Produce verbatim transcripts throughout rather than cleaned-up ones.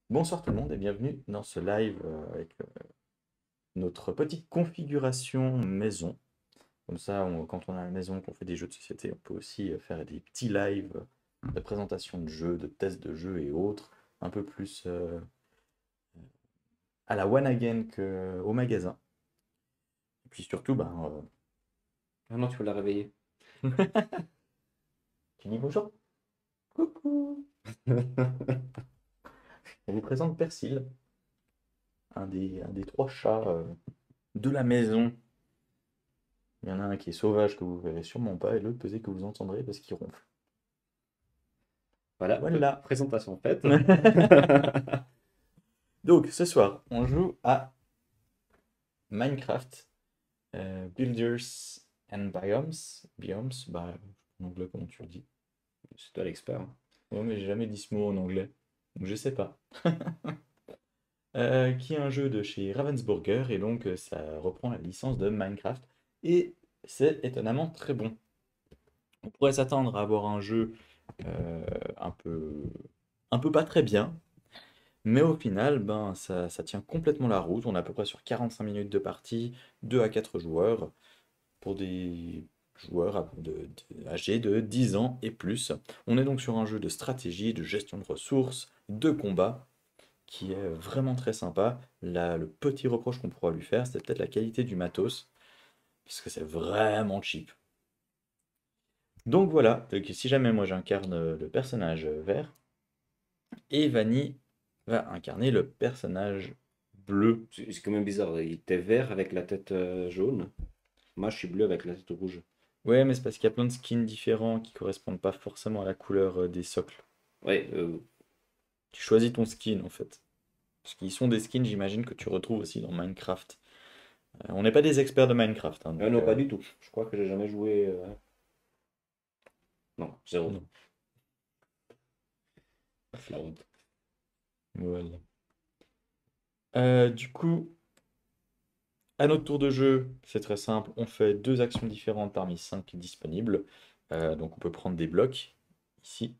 Bonsoir tout le monde et bienvenue dans ce live euh, avec euh, notre petite configuration maison. Comme ça, on- quand on a la maison, qu'on fait des jeux de société, on peut aussi euh, faire des petits lives euh, de présentation de jeux, de tests de jeux et autres, un peu plus euh, à la one again qu'au magasin. Et puis surtout, ben, Ah non, tu peux la réveiller. euh, tu dis bonjour, coucou. On vous présente Persil, un des, un des trois chats euh, de la maison. Il y en a un qui est sauvage que vous verrez sûrement pas et l'autre peut-être que vous entendrez parce qu'il ronfle. Voilà, pr- Voilà. présentation faite. Donc, ce soir, on joue à Minecraft euh, Builders and Biomes. Biomes, bah, en anglais, comment tu le dis? C'est toi l'expert. Hein. Ouais, mais j'ai jamais dit ce mot en anglais, donc je sais pas. Euh, qui est un jeu de chez Ravensburger, et donc euh, ça reprend la licence de Minecraft, et c'est étonnamment très bon. On pourrait s'attendre à avoir un jeu euh, un peu, un peu pas très bien, mais au final, ben, ça, ça tient complètement la route. On est à peu près sur quarante-cinq minutes de partie, deux à quatre joueurs, pour des joueurs à- de- de- âgés de dix ans et plus. On est donc sur un jeu de stratégie, de gestion de ressources, de combat, qui est vraiment très sympa. Là, le petit reproche qu'on pourra lui faire, c'est peut-être la qualité du matos, parce que c'est vraiment cheap. Donc voilà, donc si jamais moi j'incarne le personnage vert, et Vanny va incarner le personnage bleu. C'est c'est quand même bizarre. Il était vert avec la tête euh, jaune. Moi, je suis bleu avec la tête rouge. Ouais, mais c'est parce qu'il y a plein de skins différents qui correspondent pas forcément à la couleur euh, des socles. Ouais, euh, Tu choisis ton skin en fait. Parce qu'ils sont des skins, j'imagine, que tu retrouves aussi dans Minecraft. Euh, on n'est pas des experts de Minecraft, hein, ah donc non, pas euh, du tout. Je crois que j'ai jamais joué. euh, Non, zéro. non. La honte. Voilà. Euh, du coup, à notre tour de jeu, c'est très simple. On fait deux actions différentes parmi cinq disponibles. Euh, donc on peut prendre des blocs ici.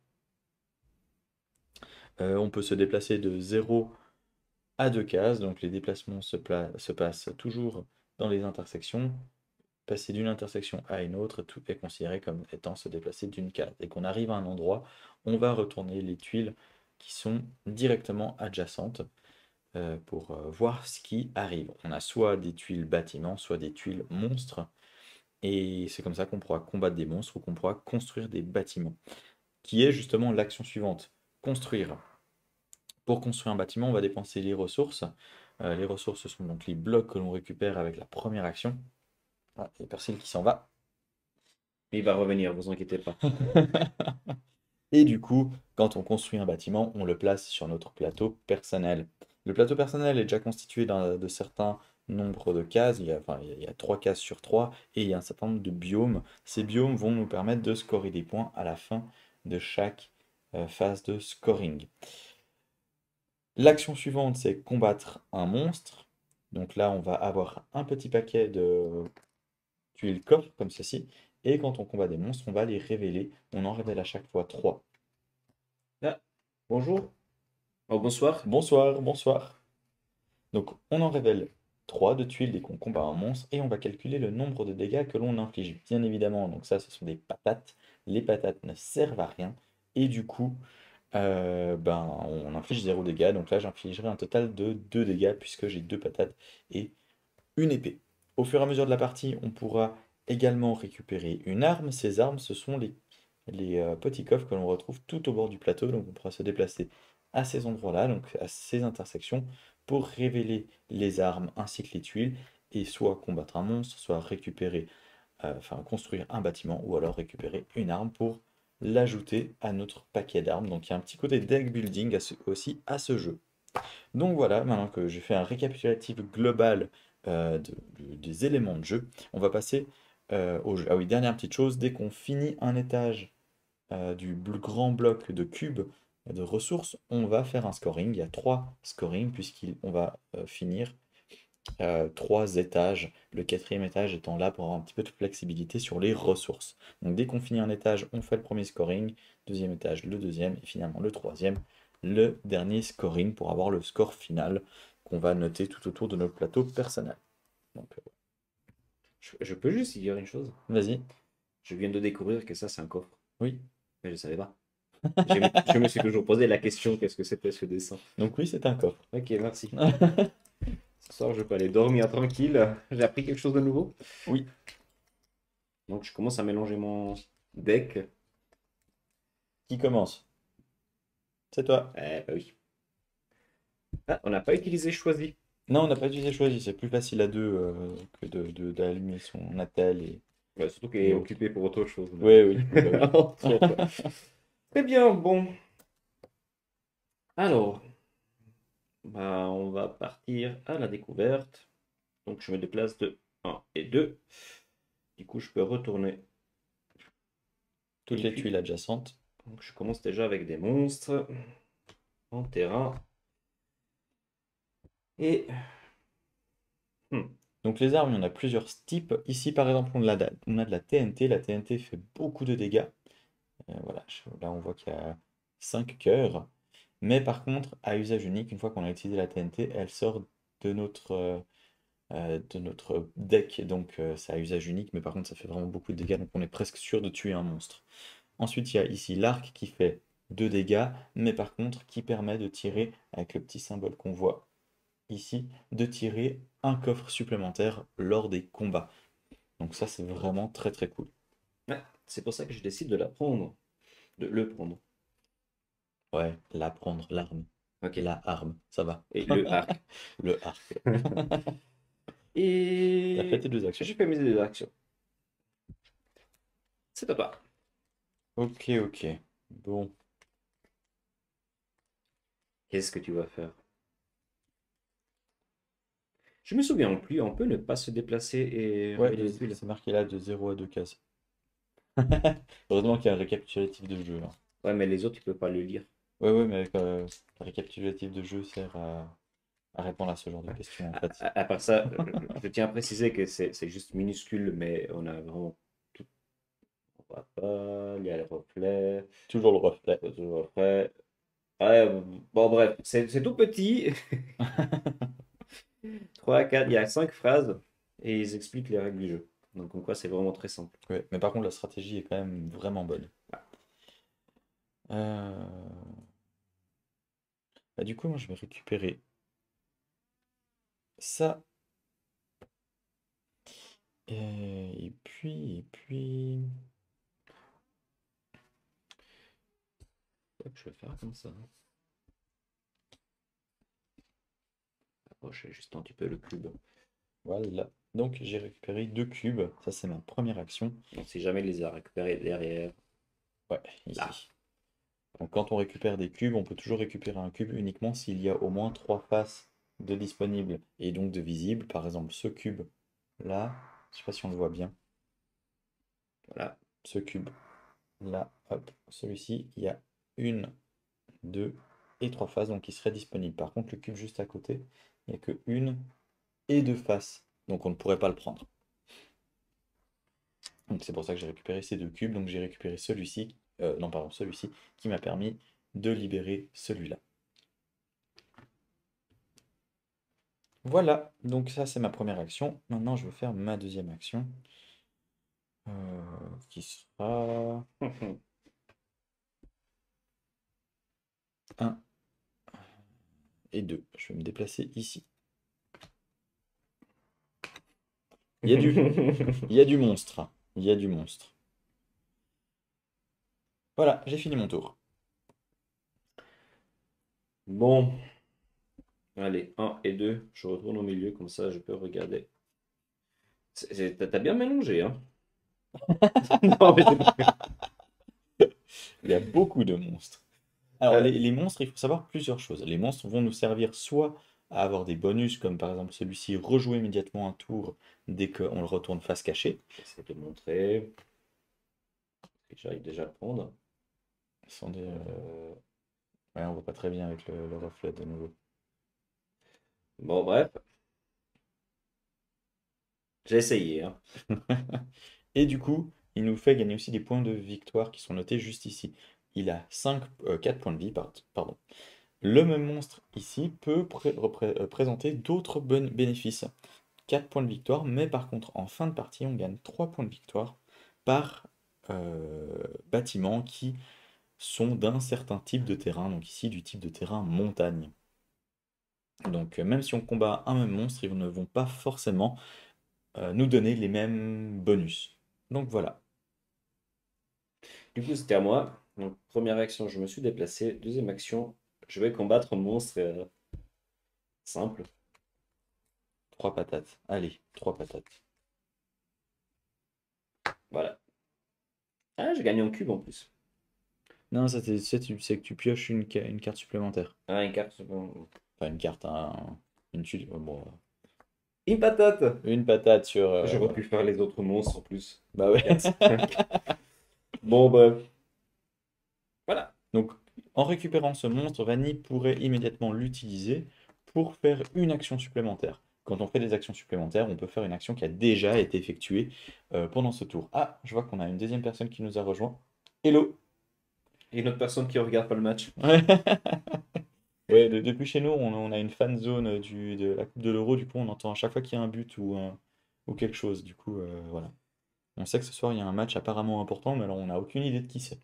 Euh, on peut se déplacer de zéro à deux cases. Donc les déplacements se, pla- se passent toujours dans les intersections. Passer d'une intersection à une autre, tout est considéré comme étant se déplacer d'une case. Dès qu'on arrive à un endroit, on va retourner les tuiles qui sont directement adjacentes euh, pour euh, voir ce qui arrive. On a soit des tuiles bâtiments, soit des tuiles monstres, et c'est comme ça qu'on pourra combattre des monstres ou qu'on pourra construire des bâtiments, qui est justement l'action suivante, construire. Pour construire un bâtiment, on va dépenser les ressources. Euh, les ressources, ce sont donc les blocs que l'on récupère avec la première action. Ah, il y a personne qui s'en va. Il va revenir, vous inquiétez pas. Et du coup, quand on construit un bâtiment, on le place sur notre plateau personnel. Le plateau personnel est déjà constitué d'un- de certains nombres de cases. Il y a, enfin, il y a- il y a trois cases sur trois et il y a un certain nombre de biomes. Ces biomes vont nous permettre de scorer des points à la fin de chaque euh, phase de scoring. L'action suivante, c'est combattre un monstre. Donc là, on va avoir un petit paquet de tuiles coffres comme ceci. Et quand on combat des monstres, on va les révéler. On en révèle à chaque fois trois. Ah, bonjour. Oh, bonsoir. Bonsoir, bonsoir. Donc on en révèle trois de tuiles dès qu'on combat un monstre et on va calculer le nombre de dégâts que l'on inflige. Bien évidemment, donc ça ce sont des patates. Les patates ne servent à rien et du coup euh, ben, on inflige zéro dégâts. Donc là j'infligerai un total de deux dégâts puisque j'ai deux patates et une épée. Au fur et à mesure de la partie, on pourra également récupérer une arme. Ces armes, ce sont les, les euh, petits coffres que l'on retrouve tout au bord du plateau. Donc on pourra se déplacer à ces endroits-là, donc à ces intersections, pour révéler les armes ainsi que les tuiles, et soit combattre un monstre, soit récupérer, euh, enfin construire un bâtiment, ou alors récupérer une arme pour l'ajouter à notre paquet d'armes. Donc il y a un petit côté deck building à ce- aussi à ce jeu. Donc voilà, maintenant que j'ai fait un récapitulatif global euh, de- de- des éléments de jeu, on va passer euh, au jeu. Ah oui, dernière petite chose, dès qu'on finit un étage euh, du bl- grand bloc de cubes de ressources, on va faire un scoring. Il y a trois scorings puisqu'on va euh, finir euh, trois étages, le quatrième étage étant là pour avoir un petit peu de flexibilité sur les ressources. Donc dès qu'on finit un étage, on fait le premier scoring, deuxième étage, le deuxième et finalement le troisième. le dernier scoring pour avoir le score final qu'on va noter tout autour de notre plateau personnel. Donc, euh, Je, je peux juste dire une chose. vas-y. Je viens de découvrir que ça, c'est un coffre. Oui. Mais je savais pas. Je me, je me suis toujours posé la question, qu'est-ce que c'était ce dessin? Donc oui, c'est un coffre. Ok, merci. Ce soir, je peux aller dormir tranquille. J'ai appris quelque chose de nouveau. Oui. Donc, je commence à mélanger mon deck. Qui commence? C'est toi. Eh bah oui. Ah, on n'a pas utilisé choisi. Non, on n'a pas utilisé choisi. C'est plus facile à deux euh, que de, de- d'allumer son attel et, Ouais, surtout qu'il et est autres. occupé pour autre chose. Oui, oui. Bah Entre oui. autres. Très bien, bon. Alors, bah, on va partir à la découverte. Donc, je me déplace de un et deux. Du coup, je peux retourner. Toutes Et les puis, tuiles adjacentes. donc, je commence déjà avec des monstres en terrain. Et hmm, Donc les armes, il y en a plusieurs types. Ici, par exemple, on a, de la- on a de la T N T. La T N T fait beaucoup de dégâts. Euh, voilà, je- là on voit qu'il y a cinq cœurs. Mais par contre, à usage unique, une fois qu'on a utilisé la T N T, elle sort de notre, euh, euh, de notre deck. Donc euh, c'est à usage unique, mais par contre ça fait vraiment beaucoup de dégâts. Donc on est presque sûr de tuer un monstre. Ensuite, il y a ici l'arc qui fait deux dégâts, mais par contre qui permet de tirer, avec le petit symbole qu'on voit ici, de tirer un coffre supplémentaire lors des combats. Donc ça c'est vraiment très très cool. ouais, c'est pour ça que je décide de la prendre. De le prendre. Ouais, la prendre, l'arme. Ok. La arme, ça va. Et le arc. Le arc. T'as fait Et tes deux actions. j'ai fait mes deux actions. C'est à toi. Ok, ok. Bon. Qu'est-ce que tu vas faire? Je me souviens plus, on peut ne pas se déplacer et Ouais, révéler de- les tuiles. c'est marqué là de zéro à deux cases. Heureusement qu'il y a un récapitulatif de jeu là. Ouais, mais les autres, tu peux pas le lire. Ouais, ouais, mais euh, le récapitulatif de jeu sert à, à répondre à ce genre de questions en À, fait. à- à part ça, je, je tiens à préciser que c'est c'est juste minuscule, mais on a vraiment tout. On voit pas, il y a les reflets, Toujours le reflet. les reflets. Ouais, bon, bref, c'est c'est tout petit. Trois, quatre, il y a cinq phrases et ils expliquent les règles du jeu. Donc, en quoi c'est vraiment très simple. Ouais, mais par contre la stratégie est quand même vraiment bonne. Euh, Bah, du coup, moi je vais récupérer ça. Et, et puis, et puis. Ouais, je vais faire comme ça. Approcher juste un petit peu le cube. Voilà. Donc j'ai récupéré deux cubes. Ça c'est ma première action. Donc, si jamais il les a récupérés derrière, Ouais, là. ici. Donc quand on récupère des cubes, on peut toujours récupérer un cube uniquement s'il y a au moins trois faces de disponibles et donc de visibles. Par exemple, ce cube là, je sais pas si on le voit bien. Voilà. Ce cube là, hop, celui-ci, il y a une, deux et trois faces, donc il serait disponible. Par contre, le cube juste à côté, il n'y a que une et deux faces, donc on ne pourrait pas le prendre. Donc c'est pour ça que j'ai récupéré ces deux cubes. Donc j'ai récupéré celui-ci, euh, non pardon, celui-ci, qui m'a permis de libérer celui-là. Voilà, donc ça c'est ma première action. Maintenant je vais faire ma deuxième action, euh, qui sera un et deux. Je vais me déplacer ici. Il y a du, il y a du monstre. Il y a du monstre. Voilà, j'ai fini mon tour. Bon, allez, un et deux. Je retourne au milieu, comme ça je peux regarder. C'est- c'est- T'as t'as bien mélangé, hein? Non, mais c'est pas- Il y a beaucoup de monstres. Alors, Euh, les, les monstres, il faut savoir plusieurs choses. Les monstres vont nous servir soit à avoir des bonus, comme par exemple celui-ci, rejouer immédiatement un tour dès qu'on le retourne face cachée. J'essaie de montrer. Que j'arrive déjà à le prendre. Ce sont des, euh, Euh, ouais, on voit pas très bien avec le, le reflet de nouveau. Bon, bref. J'ai essayé, hein. Et du coup, il nous fait gagner aussi des points de victoire qui sont notés juste ici. Il a cinq, euh, quatre points de vie, par- pardon. Le même monstre ici peut pré- repré- euh, présenter d'autres bon- bénéfices. quatre points de victoire, mais par contre, en fin de partie, on gagne trois points de victoire par euh, bâtiment qui sont d'un certain type de terrain, donc ici du type de terrain montagne. Donc euh, même si on combat un même monstre, ils ne vont pas forcément euh, nous donner les mêmes bonus. Donc voilà. Du coup, c'était à moi. Donc, première action, je me suis déplacé. Deuxième action, je vais combattre un monstre euh, simple. Trois patates. Allez, trois patates. Voilà. Ah, j'ai gagné en cube en plus. Non, ça c'est c'est tu- c'est que tu pioches une, ca- une carte supplémentaire. Ah, une carte. Bon. Enfin une carte, un- une tuile. euh, Bon, euh, Une patate! une patate sur. euh, J'aurais voilà. pu faire les autres monstres en plus. Bah ouais. quatre cinq. Bon, bref. Voilà. Donc, en récupérant ce monstre, Vanny pourrait immédiatement l'utiliser pour faire une action supplémentaire. Quand on fait des actions supplémentaires, on peut faire une action qui a déjà été effectuée euh, pendant ce tour. Ah, je vois qu'on a une deuxième personne qui nous a rejoint. Hello! Et une autre personne qui regarde pas le match. Ouais, Ouais, de- depuis chez nous, on, on a une fan zone du, de la Coupe de l'Euro. Du coup, on entend à chaque fois qu'il y a un but ou, un- ou quelque chose. Du coup, euh, voilà. On sait que ce soir, il y a un match apparemment important, mais alors on n'a aucune idée de qui c'est.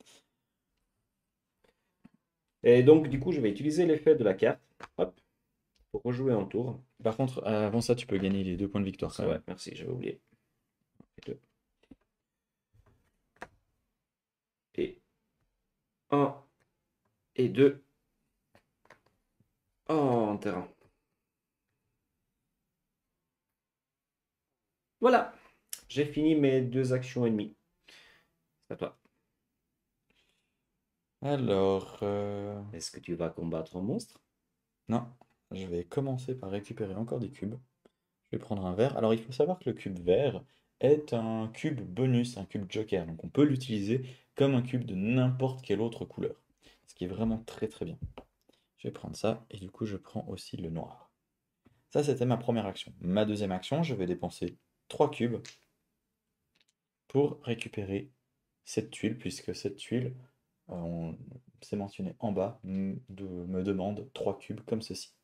Et donc, du coup, je vais utiliser l'effet de la carte. Hop. Pour rejouer un tour. Par contre, euh, avant ça, tu peux gagner les deux points de victoire quand Ouais, même. merci, j'avais oublié. Deux. Et un et deux. Oh, en terrain. Voilà. J'ai fini mes deux actions et demie. C'est à toi. Alors, euh, Est-ce que tu vas combattre un monstre? non, je vais commencer par récupérer encore des cubes. Je vais prendre un vert. Alors, il faut savoir que le cube vert est un cube bonus, un cube joker. Donc, on peut l'utiliser comme un cube de n'importe quelle autre couleur. Ce qui est vraiment très très bien. Je vais prendre ça et du coup, je prends aussi le noir. Ça, c'était ma première action. Ma deuxième action, je vais dépenser trois cubes pour récupérer cette tuile, puisque cette tuile, euh, on- c'est mentionné en bas, m- de- me demande trois cubes comme ceci.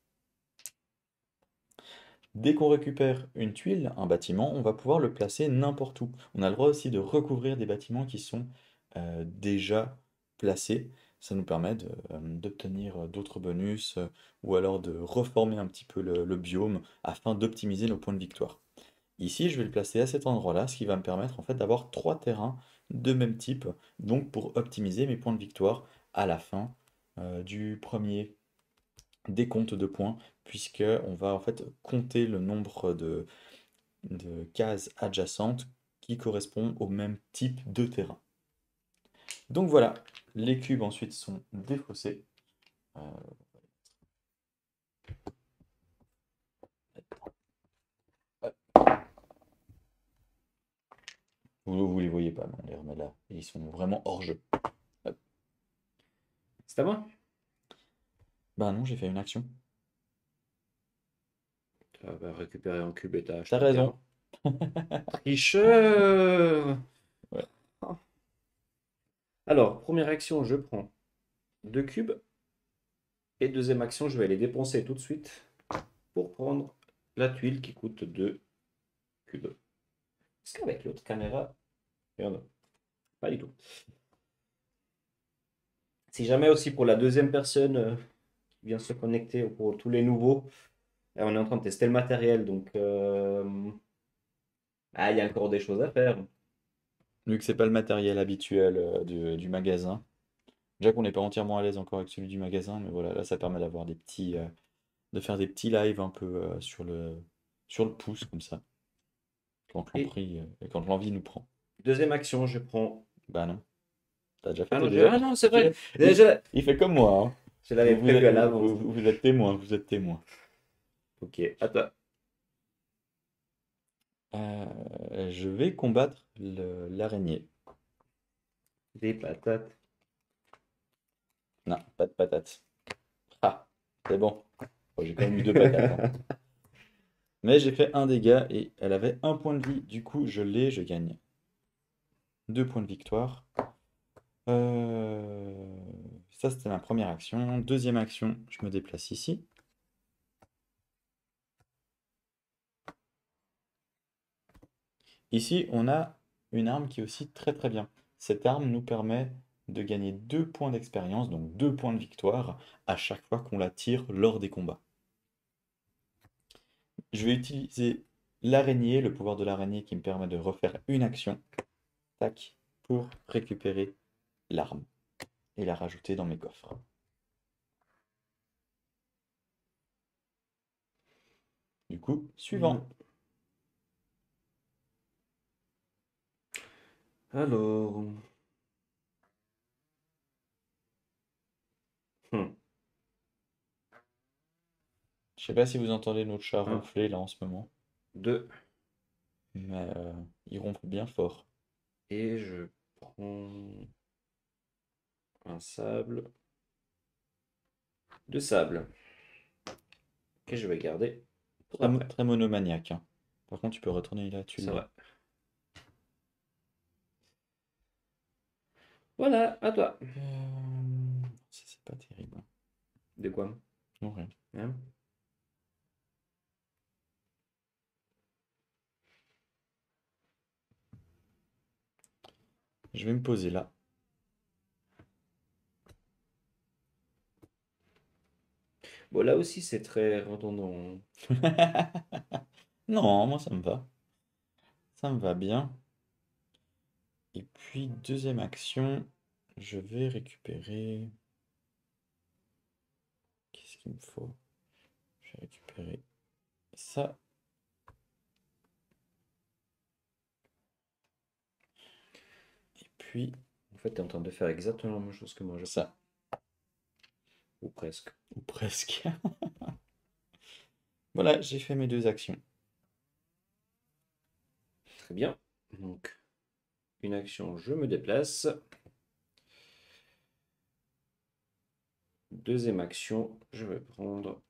Dès qu'on récupère une tuile, un bâtiment, on va pouvoir le placer n'importe où. On a le droit aussi de recouvrir des bâtiments qui sont euh, déjà placés. Ça nous permet de, euh, d'obtenir euh, d'autres bonus euh, ou alors de reformer un petit peu le, le biome afin d'optimiser nos points de victoire. Ici, je vais le placer à cet endroit-là, ce qui va me permettre en fait d'avoir trois terrains de même type, donc pour optimiser mes points de victoire à la fin euh, du premier décompte de points, puisque on va en fait compter le nombre de, de cases adjacentes qui correspond au même type de terrain. Donc voilà, les cubes ensuite sont défaussés. Euh, vous, vous les voyez pas, mais on les remet là. Ils sont vraiment hors jeu. Hop. C'est à moi? Bah non, j'ai fait une action. Tu vas récupérer un cube et t'as T'as acheté un raison. terrain. Tricheur! Ouais. Alors, première action, je prends deux cubes. Et deuxième action, je vais les dépenser tout de suite pour prendre la tuile qui coûte deux cubes. Est-ce qu'avec l'autre caméra, regarde, pas du tout. Si jamais aussi pour la deuxième personne euh, qui vient se connecter ou pour tous les nouveaux, euh, on est en train de tester le matériel, donc euh, ah, il y a encore des choses à faire. Vu que c'est pas le matériel habituel euh, du, du magasin. Déjà qu'on n'est pas entièrement à l'aise encore avec celui du magasin, mais voilà, là ça permet d'avoir des petits, euh, de faire des petits lives un peu euh, sur le, sur le pouce comme ça, quand Et l'envie, euh, quand l'envie nous prend. deuxième action, je prends. Bah non, t'as déjà fait Ah tes non, je- deux ah actions. non, c'est Tu- vrai. Il, Je, il fait comme moi, hein. je l'avais Vous, vous prévu êtes, à l'avance. vous- vous- vous êtes témoin, vous êtes témoin. Ok, attends. Euh, je vais combattre le- l'araignée. Des patates. Non, pas de patates. Ah, c'est bon. Bon, j'ai quand même eu deux patates, hein. Mais j'ai fait un dégât et elle avait un point de vie. Du coup, je l'ai, je gagne deux points de victoire. Euh, Ça, c'était ma première action. Deuxième action, je me déplace ici. Ici, on a une arme qui est aussi très très bien. Cette arme nous permet de gagner deux points d'expérience, donc deux points de victoire, à chaque fois qu'on la tire lors des combats. Je vais utiliser l'araignée, le pouvoir de l'araignée qui me permet de refaire une action, tac, pour récupérer l'arme et la rajouter dans mes coffres. Du coup, suivant. Alors. Hmm. Je sais pas si vous entendez notre chat Un. ronfler là en ce moment, Deux. mais euh, il ronfle bien fort. Et je prends un sable. Deux sables. Que je vais garder pour Très, mo- après. très monomaniaque, hein. Par contre, tu peux retourner là, tu Ça l'as. va. Voilà, à toi. Euh, ça, c'est pas terrible. De quoi? Non, rien. Hein? Je vais me poser là. Bon, là aussi, c'est très redondant. Non, moi ça me va. Ça me va bien. Et puis, deuxième action, je vais récupérer. Qu'est-ce qu'il me faut? Je vais récupérer ça. Et puis, En fait, tu es en train de faire exactement la même chose que moi, je ça. Ou presque. Ou presque. Voilà, j'ai fait mes deux actions. Très bien. Donc, une action, je me déplace. Deuxième action, je vais prendre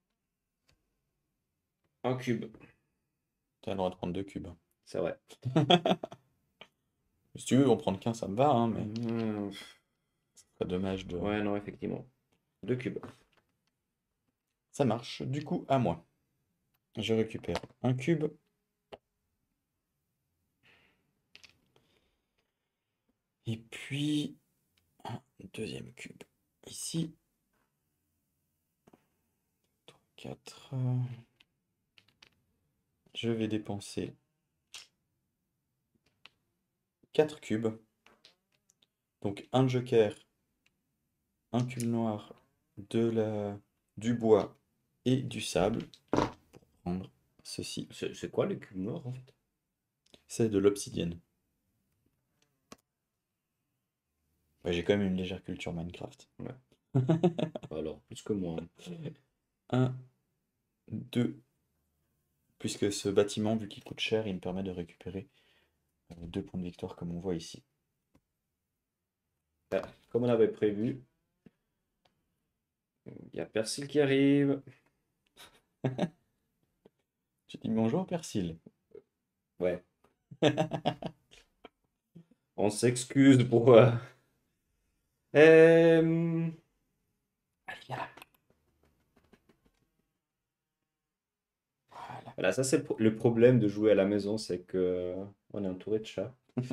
un cube. Tu as le droit de prendre deux cubes. C'est vrai. Si tu veux en prendre qu'un, ça me va, hein, mais Mmh, ce serait dommage de. Ouais, non, effectivement. Deux cubes. Ça marche. Du coup, à moi. Je récupère un cube. Et puis, un deuxième cube. Ici. quatre. Je vais dépenser quatre cubes. Donc un joker, un cube noir, de la, du bois et du sable pour prendre ceci. C'est c'est quoi le cube noir en fait? C'est de l'obsidienne. Ouais, j'ai quand même une légère culture Minecraft. Ouais. Alors, plus que moi. Un, deux. Puisque ce bâtiment, vu qu'il coûte cher, il me permet de récupérer euh, deux points de victoire comme on voit ici. Ah, comme on avait prévu, il y a Persil qui arrive. Tu dis bonjour Persil. Ouais. On s'excuse pour. euh, euh, Allez, viens là. Voilà. Voilà, ça c'est le, pro- le problème de jouer à la maison, c'est que on est entouré de chats.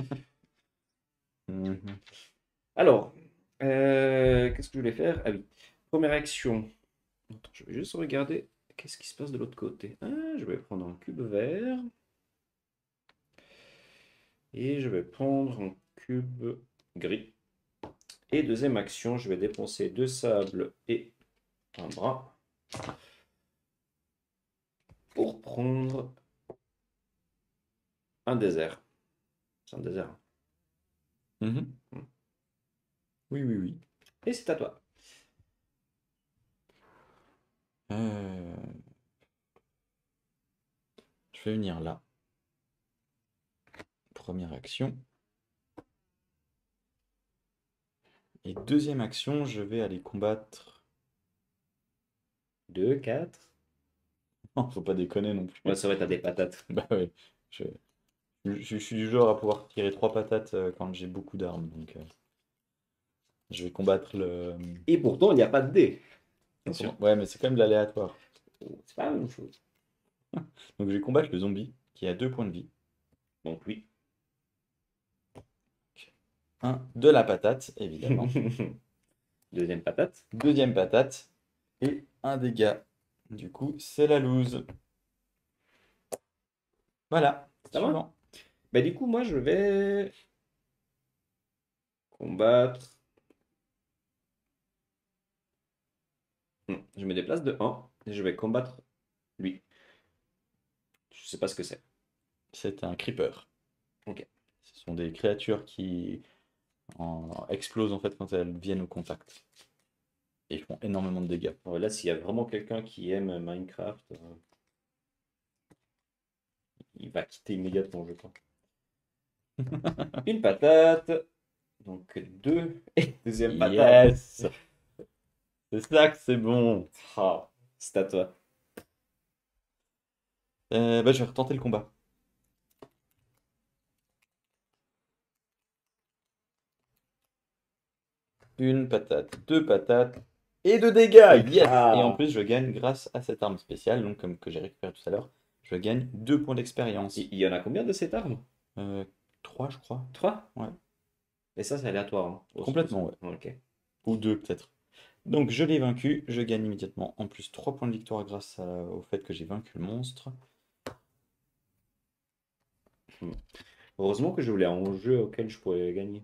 Mhm. Alors, euh, qu'est-ce que je voulais faire? Ah oui, première action. Attends, je vais juste regarder qu'est-ce qui se passe de l'autre côté. Ah, je vais prendre un cube vert. Et je vais prendre un cube gris. Et deuxième action, je vais dépenser deux sables et un bras pour prendre un désert. C'est un désert. Mhm. Hmm. Oui, oui, oui. Et c'est à toi. Euh, Je vais venir là. Première action. Et deuxième action, je vais aller combattre. Deux, quatre. Non, faut pas déconner non plus. Ouais, c'est vrai, t'as des patates. Bah ouais. Je, je- je suis du genre à pouvoir tirer trois patates euh, quand j'ai beaucoup d'armes. Donc, euh, Je vais combattre le... Et pourtant, il n'y a pas de dés. Attention. Ouais, mais c'est quand même de l'aléatoire. C'est pas la même chose. Donc je vais combattre le zombie qui a deux points de vie. Donc oui. Un de la patate, évidemment. Deuxième patate. Deuxième patate. Et un dégât. Du coup, c'est la loose. Voilà. Ça va? Suivant. Bah du coup, moi, je vais combattre. Hmm, Je me déplace de un et je vais combattre lui. Je sais pas ce que c'est. C'est un creeper. Ok. Ce sont des créatures qui en... explosent en fait quand elles viennent au contact. Et font énormément de dégâts. Alors là, s'il y a vraiment quelqu'un qui aime Minecraft, euh, il va quitter immédiatement, je crois. Une patate. Donc deux. Et deuxième patate. Yes! C'est ça que c'est bon. Ah, c'est à toi. Euh, bah, je vais retenter le combat. Une patate, deux patates et deux dégâts. Yes! Ah. Et en plus, je gagne grâce à cette arme spéciale, donc comme que j'ai récupéré tout à l'heure, je gagne deux points d'expérience. Il il y en a combien de cette arme? Euh, trois, je crois. Trois? Ouais. Et ça, c'est aléatoire, hein. Oh, Complètement, ouais. Ok. Ou deux, peut-être. Donc, je l'ai vaincu. Je gagne immédiatement en plus trois points de victoire grâce à- au fait que j'ai vaincu le monstre. Heureusement que je voulais un jeu auquel je pourrais gagner.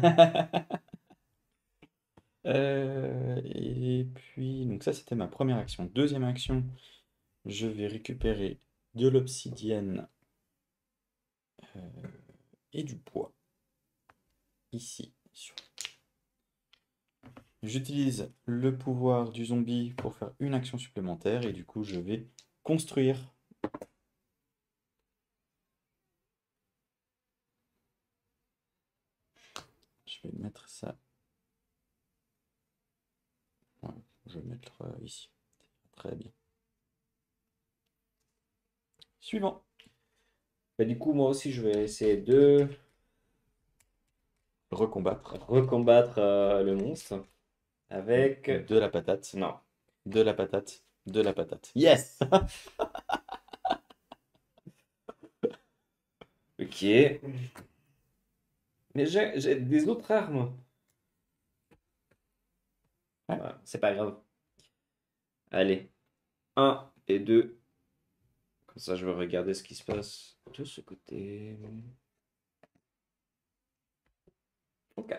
Euh, et puis, donc ça, c'était ma première action. Deuxième action, je vais récupérer de l'obsidienne euh, et du bois. Ici. sur- J'utilise le pouvoir du zombie pour faire une action supplémentaire et du coup, je vais construire. Je vais mettre ça. Ouais, je vais mettre euh, ici. Très bien. Suivant. Bah, du coup, moi aussi, je vais essayer de Recombattre. recombattre euh, le monstre avec. De la patate. Non. De la patate. De la patate. Yes! Ok. Mais j'ai j'ai des autres armes. Ouais. Voilà, c'est pas grave. Allez. Un et deux. Comme ça, je vais regarder ce qui se passe de ce côté. Ok.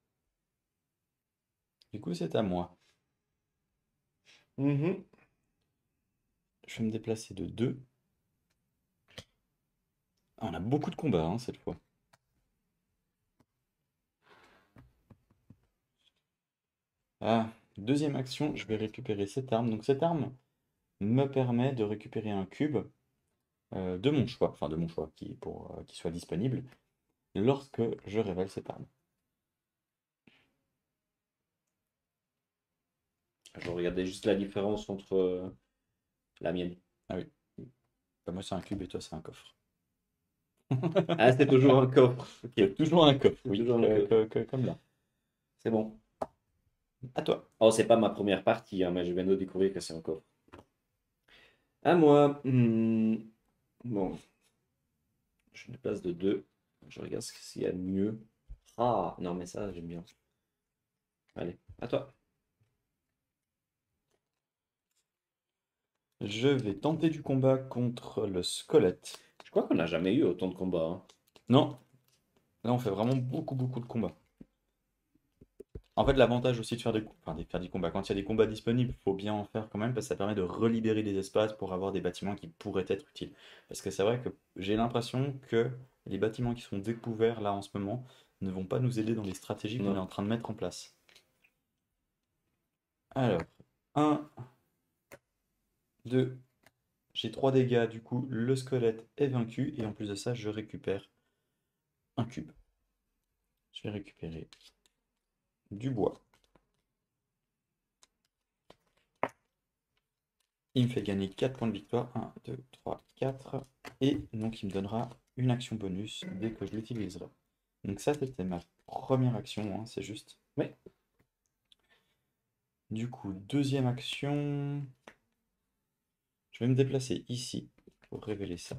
Du coup, c'est à moi. Mhm. Je vais me déplacer de deux. Ah, on a beaucoup de combats hein, cette fois. Ah, deuxième action, je vais récupérer cette arme. Donc cette arme me permet de récupérer un cube euh, de mon choix, enfin de mon choix, qui, pour euh, qui soit disponible lorsque je révèle cette arme. Je regardais juste la différence entre euh, la mienne. Ah oui. Bah, moi c'est un cube et toi c'est un coffre. Ah, c'est toujours un coffre. Ok. C'est toujours un coffre, C'est oui, toujours un que- coffre. que- que- comme là. C'est bon. À toi. Oh, c'est pas ma première partie, hein, mais je viens de découvrir que c'est un coffre. À moi. Hmm. Bon. Je me déplace de deux. Je regarde ce qu'il y a de mieux. Ah, non, mais ça, j'aime bien. Allez, à toi. Je vais tenter du combat contre le squelette. Je crois qu'on n'a jamais eu autant de combats, hein. Non, là on fait vraiment beaucoup beaucoup de combats. En fait, l'avantage aussi de faire des, enfin, de faire des combats, quand il y a des combats disponibles, il faut bien en faire quand même, parce que ça permet de relibérer des espaces pour avoir des bâtiments qui pourraient être utiles. Parce que c'est vrai que j'ai l'impression que les bâtiments qui sont découverts là en ce moment ne vont pas nous aider dans les stratégies qu'on est Non. en train de mettre en place. Alors, un, deux, j'ai trois dégâts, du coup le squelette est vaincu, et en plus de ça, je récupère un cube. Je vais récupérer du bois. Il me fait gagner quatre points de victoire. un, deux, trois, quatre. Et donc il me donnera une action bonus dès que je l'utiliserai. Donc ça, c'était ma première action, hein, c'est juste. Ouais. Du coup, deuxième action. Je vais me déplacer ici pour révéler ça.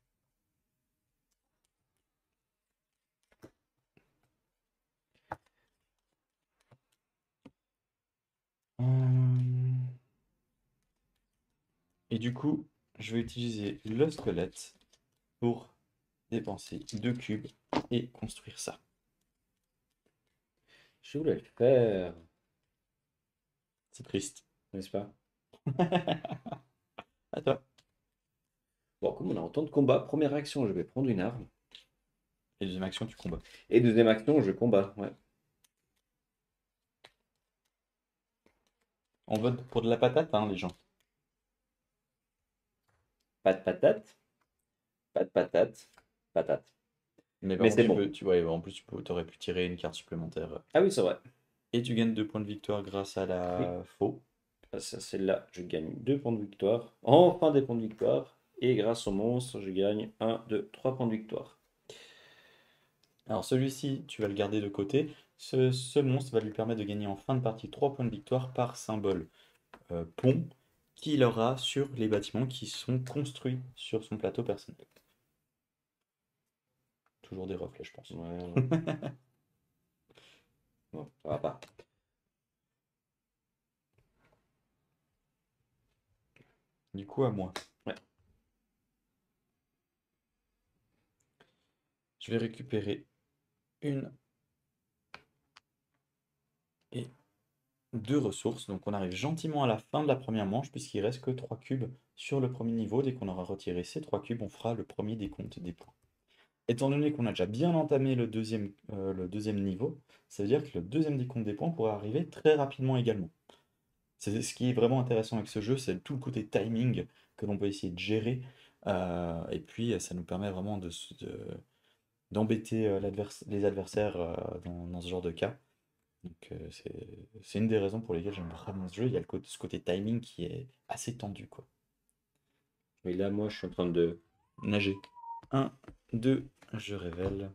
Hum. Et du coup, je vais utiliser le squelette pour dépenser deux cubes et construire ça. Je voulais le faire, C'est triste. n'est-ce pas? À toi. Bon, comme on a autant de combats, première action, je vais prendre une arme. Et deuxième action, tu combats. Et deuxième action, je combat. Ouais. On vote pour de la patate, hein, les gens. Pas de patate. Pas de patate. Patate. Mais par Mais contre, c'est tu bon. peux, tu, ouais, en plus, tu peux, aurais pu tirer une carte supplémentaire. Ah oui, c'est vrai. Et tu gagnes deux points de victoire grâce à Oui. la faux. Ça, c'est là, je gagne deux points de victoire. Enfin des points de victoire. Et grâce au monstre, je gagne un, deux, trois points de victoire. Alors celui-ci, tu vas le garder de côté. Ce, ce monstre va lui permettre de gagner en fin de partie trois points de victoire par symbole euh, pont qu'il aura sur les bâtiments qui sont construits sur son plateau personnel. Toujours des reflets, je pense. Ouais, ouais. Non, ça va pas. Du coup, à moi. Ouais. Je vais récupérer une et deux ressources. Donc on arrive gentiment à la fin de la première manche puisqu'il reste que trois cubes sur le premier niveau. Dès qu'on aura retiré ces trois cubes, on fera le premier décompte des points. Étant donné qu'on a déjà bien entamé le deuxième, euh, le deuxième niveau, ça veut dire que le deuxième décompte des points pourra arriver très rapidement également. C'est ce qui est vraiment intéressant avec ce jeu, c'est tout le côté timing que l'on peut essayer de gérer. Euh, et puis ça nous permet vraiment de, se- de- d'embêter euh, l'advers- les adversaires euh, dans, dans ce genre de cas. Donc euh, c'est, c'est une des raisons pour lesquelles j'aime vraiment ce jeu. Il y a le côté, ce côté timing qui est assez tendu, quoi. Mais là, moi, je suis en train de... Nager. Un, deux, je révèle.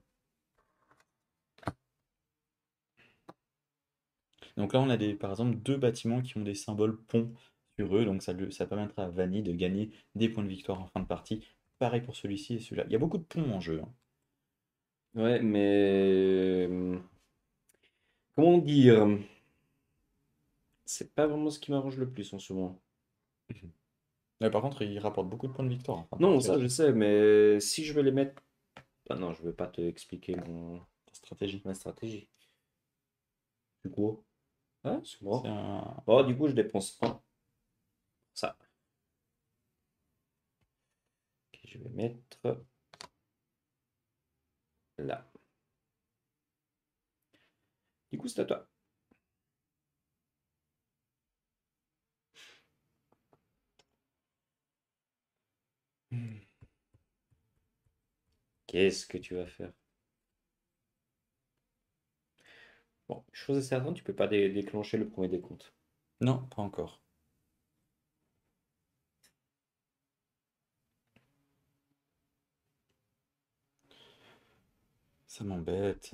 Donc là, on a des, par exemple deux bâtiments qui ont des symboles ponts sur eux, donc ça, le- ça permettra à Vanny de gagner des points de victoire en fin de partie. Pareil pour celui-ci et celui-là. Il y a beaucoup de ponts en jeu, hein. Ouais, mais... hum, Comment dire? C'est pas vraiment ce qui m'arrange le plus en ce moment. Mais par contre, il rapporte beaucoup de points de victoire en fin de Non, partie ça, aussi. je sais, mais si je vais les mettre... Ah non, je vais pas te expliquer mon... Ta stratégie. ma stratégie. Du coup... Ah, c'est C'est moi. un... Oh, du coup, je dépense un. Ça. Ok, je vais mettre là. Du coup, c'est à toi. Qu'est-ce que tu vas faire? Bon, chose est certaine, tu peux pas dé- déclencher le premier décompte. Non, pas encore. Ça m'embête.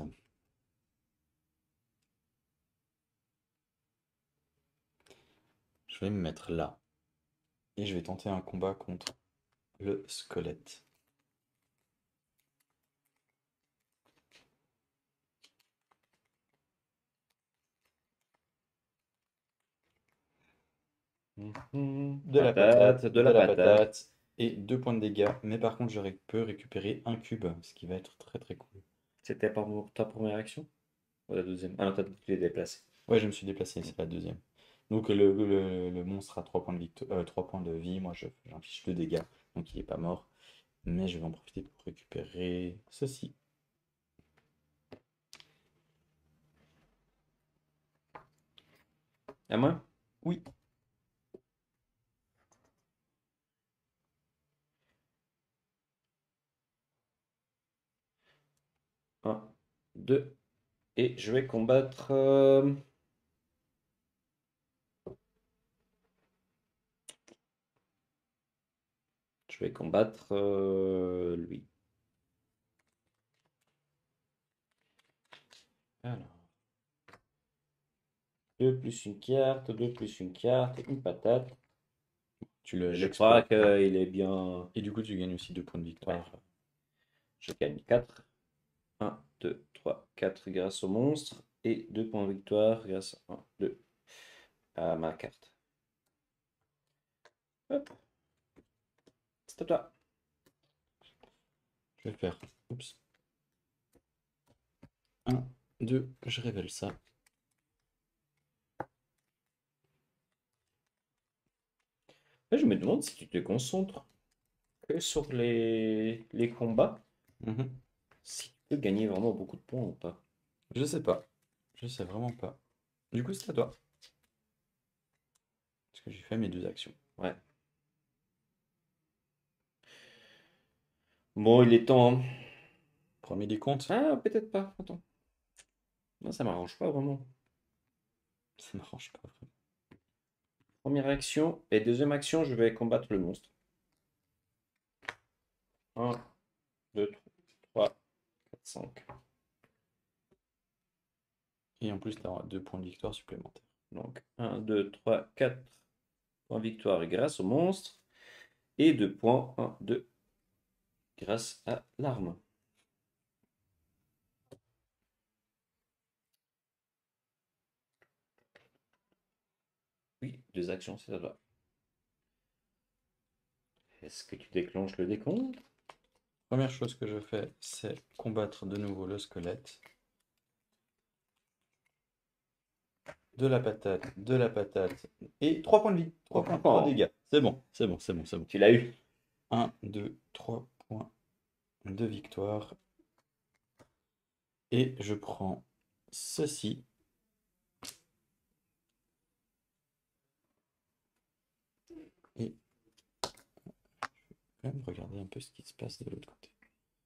Je vais me mettre là. Et je vais tenter un combat contre le squelette. Mhm. De la Patate, patate, de de la la patate. patate et deux points de dégâts. Mais par contre, je ré- peux récupérer un cube, ce qui va être très très cool. C'était par mo- ta première action? Ou la deuxième? Ah non, t'as tu l'es déplacé. Ouais, je me suis déplacé, c'est la deuxième. Donc le, le- le monstre a trois points de victo- euh, trois points de vie. Moi, je, j'inflige deux dégâts, donc il n'est pas mort. Mais je vais en profiter pour récupérer ceci. À moi? Oui. Un, deux. Et je vais combattre. euh, Je vais combattre euh, lui. Alors. deux plus une carte, deux plus une carte, une patate. Tu le Je l'exploites. crois qu'il est bien. Et du coup, tu gagnes aussi deux points de victoire. Je gagne quatre. un, deux, trois, quatre grâce au monstre. Et deux points de victoire grâce à un, deux à ma carte. Hop. C'est à toi. Je vais faire. Oups. un, deux, je révèle ça. Là, je me demande si tu te concentres que sur les, les combats, Mhm. si tu peux gagner vraiment beaucoup de points ou pas. Je sais pas. Je sais vraiment pas. Du coup, c'est à toi. Parce que j'ai fait mes deux actions. Ouais. Bon, il est temps, hein. Premier des comptes. Ah, peut-être pas. Attends. Non, ça m'arrange pas vraiment. Ça m'arrange pas vraiment. Première action et deuxième action, je vais combattre le monstre. un, deux, trois, quatre, cinq. Et en plus, tu auras deux points de victoire supplémentaires. Donc un, deux, trois, quatre points victoire grâce au monstre. Et deux points, un, deux, grâce à l'arme. Oui, deux actions, c'est à toi. Est-ce que tu déclenches le décompte? Première chose que je fais, c'est combattre de nouveau le squelette. De la patate, de la patate. Et trois points de vie. trois points, trois dégâts. C'est bon, c'est bon, c'est bon, c'est bon. Tu l'as eu. un, deux, trois points de victoire. Et je prends ceci. Et je vais même regarder un peu ce qui se passe de l'autre côté.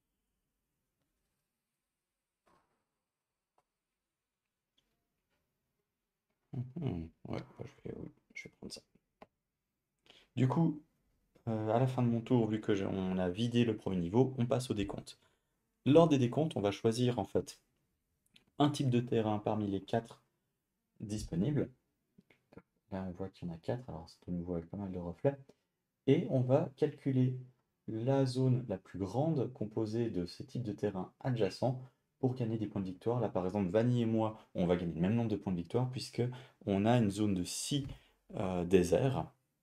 Mhm. Ouais, bah, je vais, oui, je vais prendre ça. Du coup, euh, à la fin de mon tour, vu que j'ai- on a vidé le premier niveau, on passe au décompte. Lors des décomptes, on va choisir en fait un type de terrain parmi les quatre disponibles. Là, on voit qu'il y en a quatre, alors c'est de nouveau avec pas mal de reflets. Et on va calculer la zone la plus grande composée de ces types de terrains adjacents pour gagner des points de victoire. Là, par exemple, Vanny et moi, on va gagner le même nombre de points de victoire puisque on a une zone de six euh, déserts.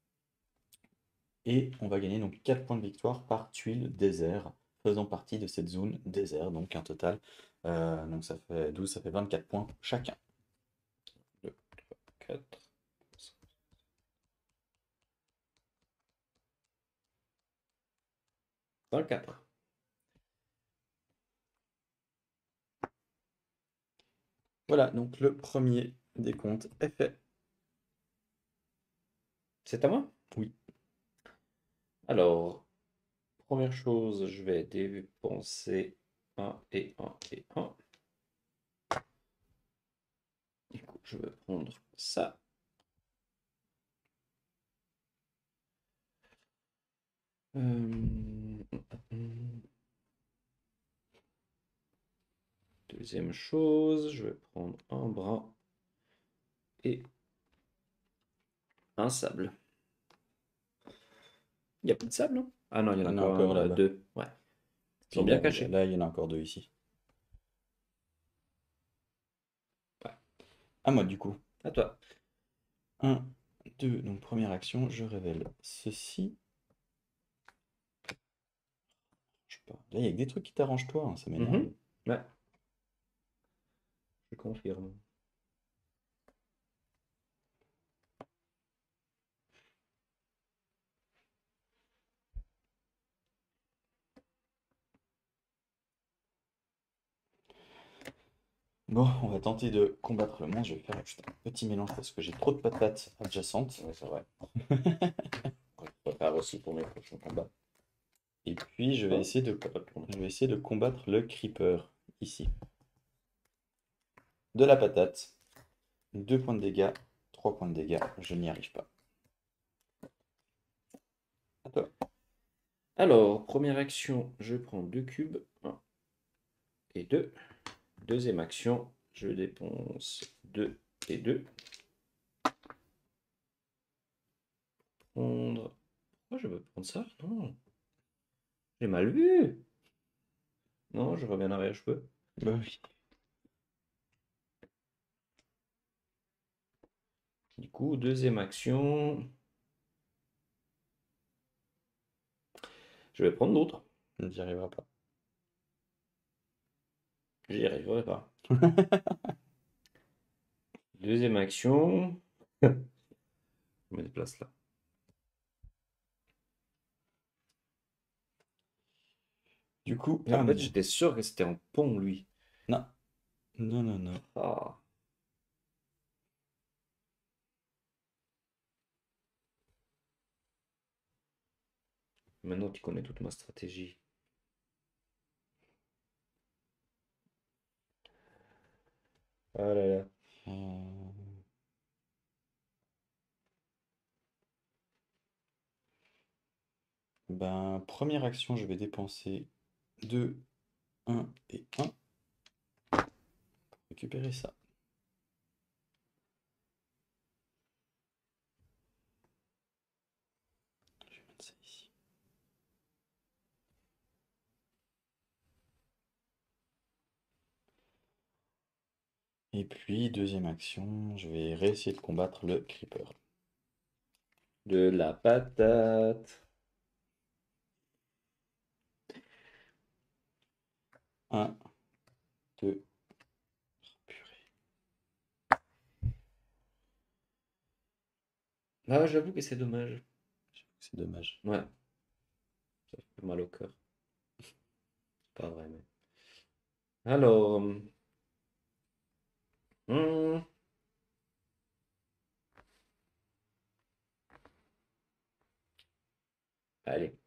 Et on va gagner donc quatre points de victoire par tuile désert, faisant partie de cette zone désert. Donc un total, euh, donc ça fait douze, ça fait vingt-quatre points chacun. deux, trois, quatre. vingt-quatre. Voilà, donc le premier décompte est fait. C'est à moi? Oui. Alors, première chose, je vais dépenser un et un et un. Du coup, je vais prendre ça. Euh, Deuxième chose, je vais prendre un brin et un sable. Il n'y a pas de sable, non? Ah non, il y en Il a y en a encore encore un, euh, là-bas. deux. Ouais. Ils Puis sont là, bien cachés. là, il y en a encore deux ici. Ouais. À moi du coup. À toi. un, deux, donc première action, je révèle ceci. Je sais pas. Là, il y a que des trucs qui t'arrangent toi, hein, ça m'énerve. Mhm. Ouais. Je confirme. Bon, on va tenter de combattre le monstre. Je vais faire juste un petit mélange parce que j'ai trop de patates adjacentes. Ouais, c'est vrai. Je prépare aussi pour mes prochains combats. Et puis, je vais Oh, essayer de, t'as pas de tourner. je vais essayer de combattre le creeper ici. De la patate. deux points de dégâts. trois points de dégâts. Je n'y arrive pas. À toi. Alors, première action, je prends deux cubes. un et deux. Deuxième action, je dépense deux et deux. prendre... Pourquoi je veux prendre ça? Non. J'ai mal vu. Non, je reviens en arrière, je peux. Bah oui. Du coup, deuxième action. Je vais prendre d'autres. On n'y arrivera pas. J'y arriverai pas. Deuxième action. Je me déplace là. Du coup, En hum, fait, j'étais sûr que c'était un pont, lui. non. Non, non, non. Ah. Maintenant, tu connais toute ma stratégie. Ah là là. Euh, Ben, première action, je vais dépenser deux, un et un. Récupérer ça. Je vais mettre ça ici. Et puis, deuxième action, je vais réessayer de combattre le creeper. De la patate. Un, deux, purée. Ah, j'avoue que c'est dommage. C'est dommage. Ouais. Ça fait mal au cœur. Pas vrai, mais. Alors. hmm, Allez.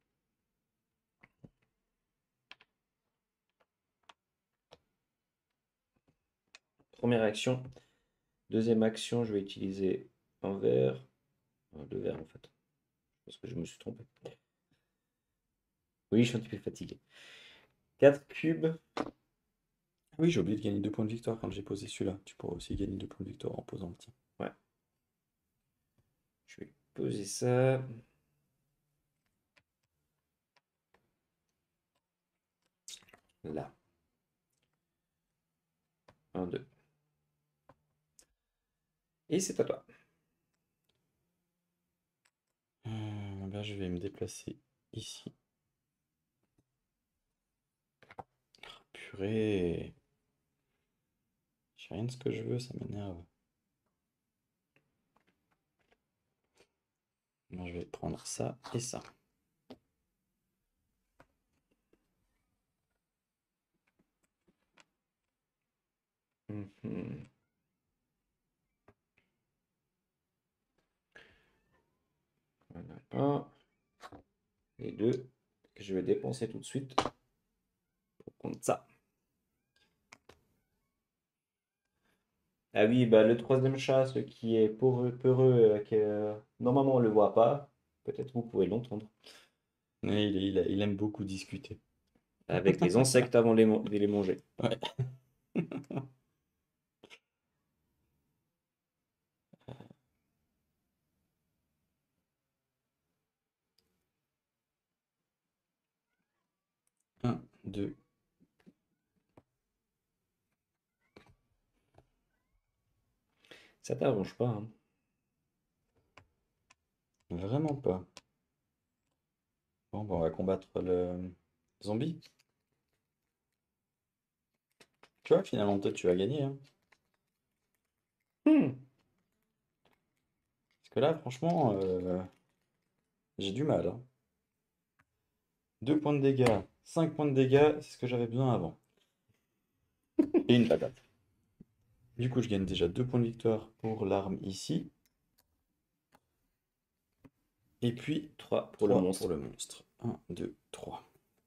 Première action. Deuxième action, je vais utiliser un verre. Euh, Deux verres en fait. Parce que je me suis trompé. Oui, je suis un petit peu fatigué. Quatre cubes. Oui, j'ai oublié de gagner deux points de victoire quand j'ai posé celui-là. Tu pourras aussi gagner deux points de victoire en posant le tien. Ouais. Je vais poser ça. Là. Un, deux. Et c'est à toi. Euh, ben, je vais me déplacer ici. Purée. J'ai rien de ce que je veux, ça m'énerve. Moi, je vais prendre ça et ça. Mhm. Voilà. Un et deux. Que je vais dépenser tout de suite pour prendre ça. Ah oui, bah le troisième chat, ce qui est peureux, peureux, euh, que euh, normalement on le voit pas. Peut-être vous pouvez l'entendre. Ouais, il, il- il aime beaucoup discuter. Avec les insectes avant les mon- de les manger. Ouais. Un, deux. Ça t'arrange pas, hein. Vraiment pas. Bon, bah, on va combattre le zombie. Tu vois, finalement, toi, tu vas gagner, hein. Hmm. Parce que là, franchement, euh, j'ai du mal, hein. deux points de dégâts, cinq points de dégâts, c'est ce que j'avais besoin avant. Et une patate. Du coup, je gagne déjà deux points de victoire pour l'arme ici. Et puis, trois pour le trois pour monstre. le monstre. un, deux, trois.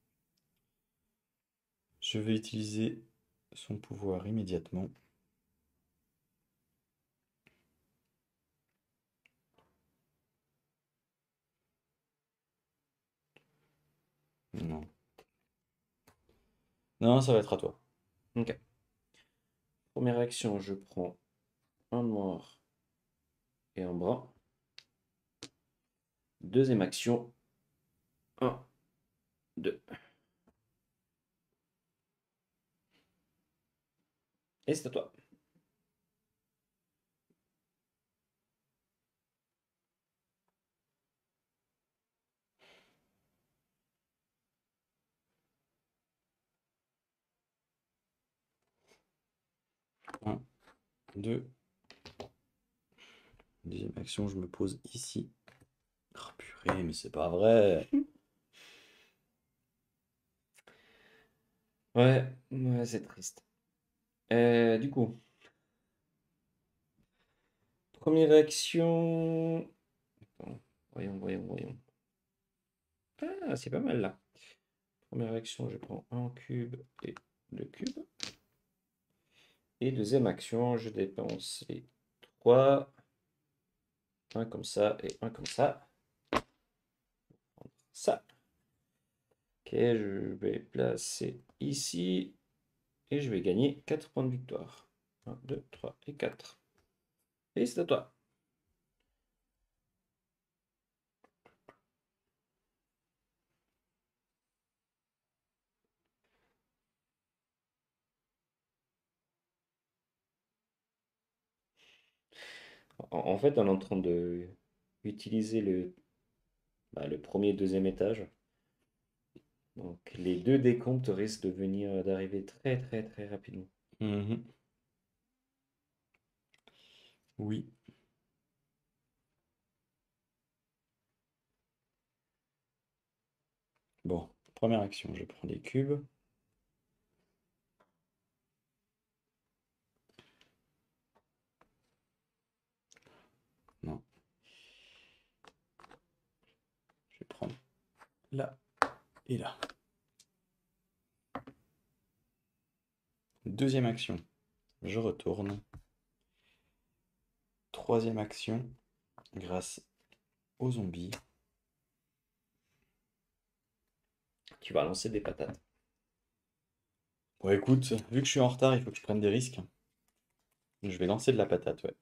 Je vais utiliser son pouvoir immédiatement. Non. Non, ça va être à toi. Ok. Première action, je prends un noir et un brun. Deuxième action. un, deux. Et c'est à toi. un, deux. Deuxième action, je me pose ici. Oh purée, mais c'est pas vrai. Ouais, ouais, c'est triste. Euh, du coup, première action. Attends, voyons, voyons, voyons. Ah, c'est pas mal là. Première action, je prends un cube et deux cubes. Et deuxième action, je dépense les trois. Un comme ça et un comme ça. Ça. Ok, je vais placer ici. Et je vais gagner quatre points de victoire. un, deux, trois et quatre. Et c'est à toi. En, en fait, on est en train de utiliser le, bah, le premier et deuxième étage. Donc les deux décomptes risquent de venir d'arriver très très très rapidement. Mhm. Oui. Bon, première action, je prends des cubes. Non. Je vais prendre là et là. Deuxième action, je retourne. Troisième action, grâce aux zombies. Tu vas lancer des patates. Bon, écoute, vu que je suis en retard, il faut que je prenne des risques. Je vais lancer de la patate, ouais.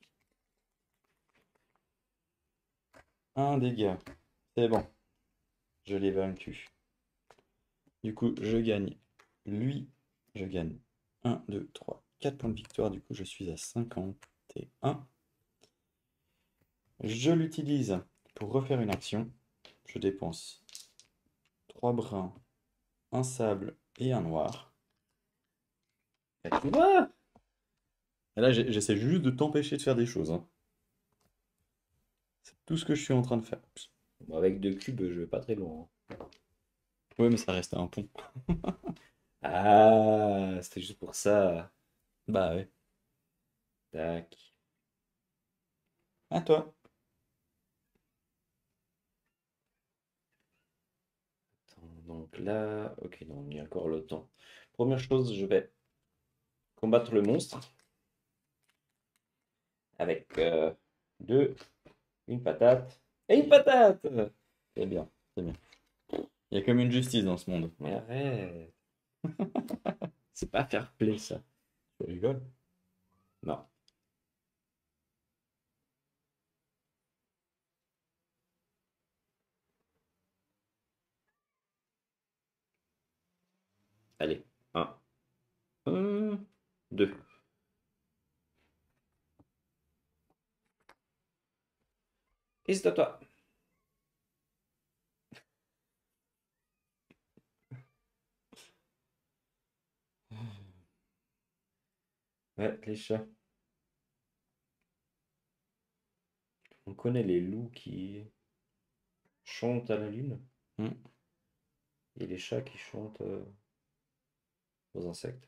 Un dégât. C'est bon. Je l'ai vaincu. Du coup, je gagne. Lui, je gagne un, deux, trois, quatre points de victoire. Du coup, je suis à cinquante et un. Je l'utilise pour refaire une action. Je dépense trois bruns, un sable et un noir. Et tu vois, Et là, j'ai- j'essaie juste de t'empêcher de faire des choses, hein. C'est tout ce que je suis en train de faire. bon, avec deux cubes, je vais pas très loin. Ouais, mais ça reste un pont. Ah, c'était juste pour ça. Bah ouais. Tac. À toi. Attends, donc là, ok, non, il y a encore le temps. Première chose, je vais combattre le monstre avec euh, deux, une patate et une patate. C'est bien, c'est bien. Il y a comme une justice dans ce monde. Mais arrête, c'est pas fair play ça. Tu rigoles? Non. Allez, un, un, deux. Et c'est à toi. Ouais, les chats. On connaît les loups qui chantent à la lune Hmm. et les chats qui chantent euh, aux insectes.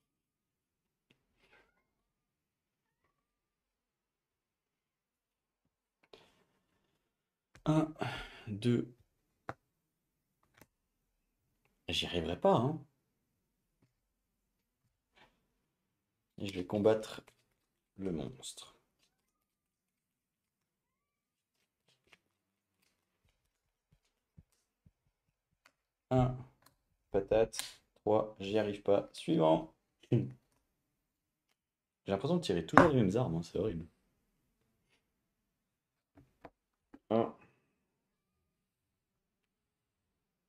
Un, deux. J'y arriverai pas, hein. Et je vais combattre le monstre. Un, patate. Trois, j'y arrive pas. Suivant. J'ai l'impression de tirer toujours les mêmes armes, hein, c'est horrible. Un,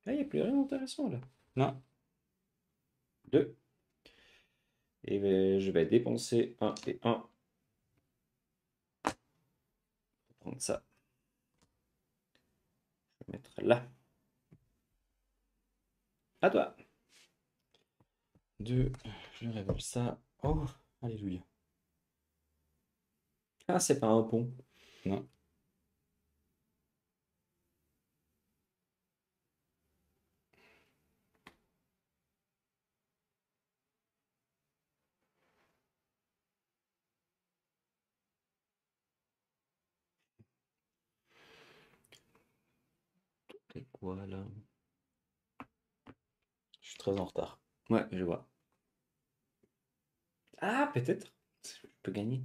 Ah, il n'y a plus rien d'intéressant là. Non. Deux. Et ben, je vais dépenser un et un pour prendre ça. Je vais mettre là. À toi. Deux. Je révèle ça. Oh, alléluia. Ah, c'est pas un pont. Non. C'est quoi là? Je suis très en retard. Ouais, je vois. Ah, peut-être. Je peux gagner.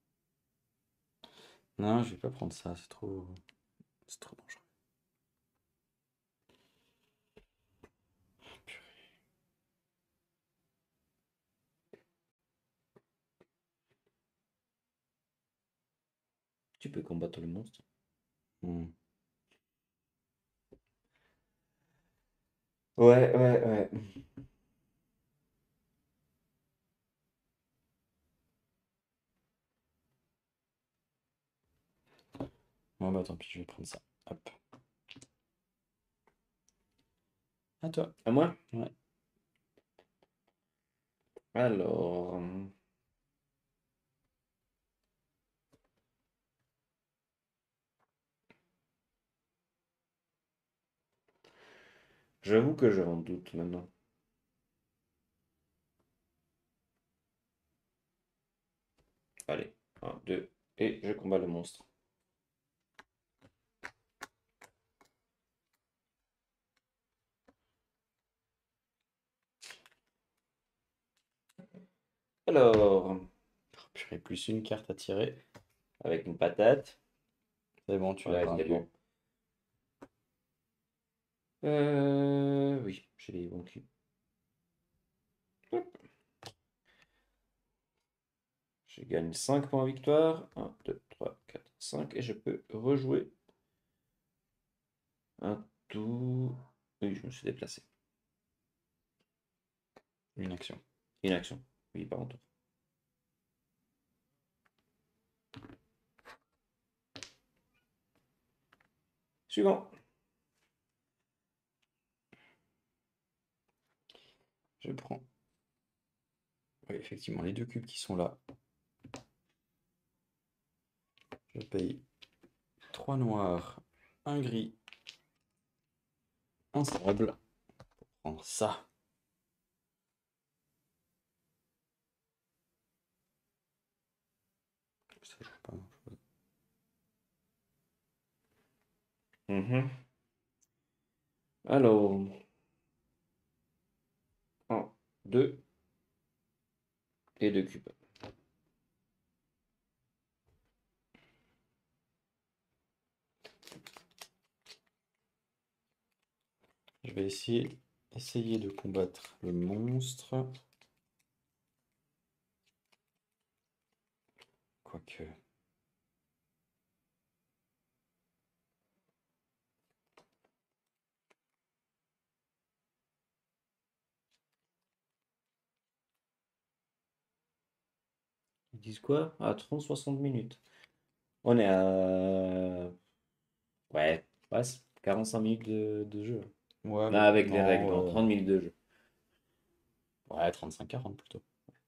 Non, je vais pas prendre ça. C'est trop. C'est trop dangereux. Purée. Tu peux combattre le monstre. Hmm. Ouais, ouais, ouais. Bon, bah tant pis, je vais prendre ça. Hop. À toi. À moi? Ouais. Alors. J'avoue que je en doute maintenant. Allez, un, deux, et je combats le monstre. Alors, Oh, purée, plus une carte à tirer. avec une patate. C'est bon, tu l'as Ouais, je l'ai vaincu. bon. Euh, oui, j'ai les bons culs. Hop. Je gagne cinq points victoire. Un, deux, trois, quatre, cinq. Et je peux rejouer un tour. Oui, je me suis déplacé. Une action. Une action. Oui, pas un tour. Suivant. Je prends. Oui, effectivement, les deux cubes qui sont là. Je paye trois noirs, un gris, un sable. Pour prendre ça. Ça joue pas grand-chose. Mhm. Alors, un, deux et deux cubes. Je vais essayer, essayer de combattre le monstre. Quoique. Ils disent quoi? À trente soixante minutes. On est à. Ouais, ouais, c'est quarante-cinq minutes de, de jeu. Ouais, Non, mais avec les règles, non, non. trente minutes de jeu. euh, Ouais, trente-cinq quarante plutôt.